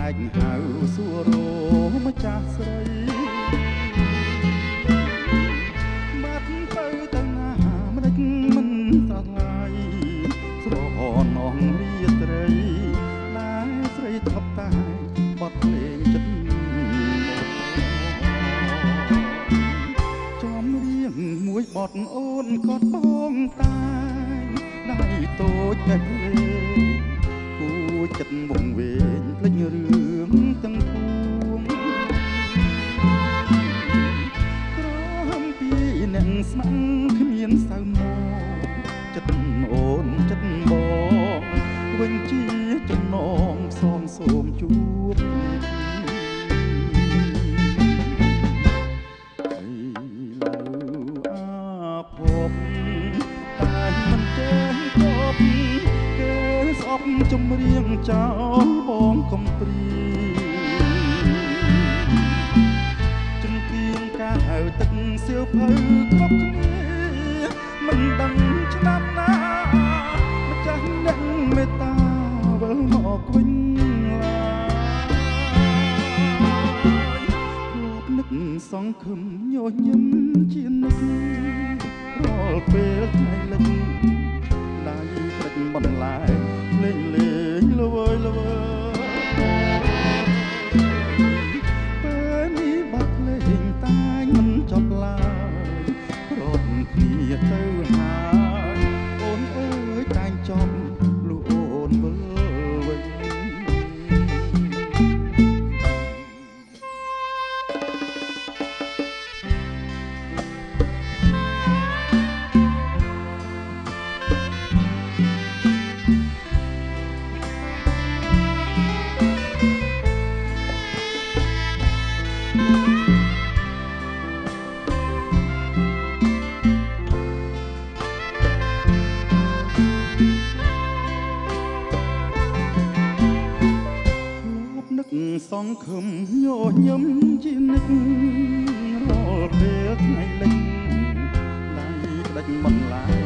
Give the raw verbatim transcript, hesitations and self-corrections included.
កហៅសួររម្ចាស់ស្រីបាត់ទៅទៅណាមិនដេចមិនស្រឡាយស្រហនងរាត្រីដែលស្រីថប់តែបត់ភ្លេងចិត្តចំរៀងមួយបត់អូនក៏បងតែដៃតូចតែគួចចិត្តវងវែងភ្លេចរឿងទាំងពួងក្រំពីអ្នកស្មាំងគ្មានសៅមកចិត្តអូនចិត្តបងវិញជាចំណងផ្សំសូមជួបចម្រៀងចោលបងកំព្រីជំគៀងកាហៅទឹកសៀវភៅគ្រប់គ្នាមិនដឹងឆ្នាំណាម្ចាស់អ្នកមេត្តាវិលមកវិញឡើយលោកនឹកសង្ឃឹមញញឹមជានិច្ចរាល់ពេលថ្ងៃលិចដៃទឹកបន្លាយលេងលេងល្វើយល្វើយពេលនេះបាត់លេងតែងមិនចប់ឡើយរត់គ្នាទៅហើយអូនអើយតែងចំលុះអូនវិលវិញសង្ឃឹមញញឹមជានិច្ចរាល់ពេលថ្ងៃលិចដៃដាច់មិនឡាយ